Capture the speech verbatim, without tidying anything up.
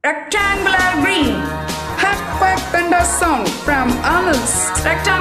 Rectangular green. Earthquake thunder sound from Arnold's rectangular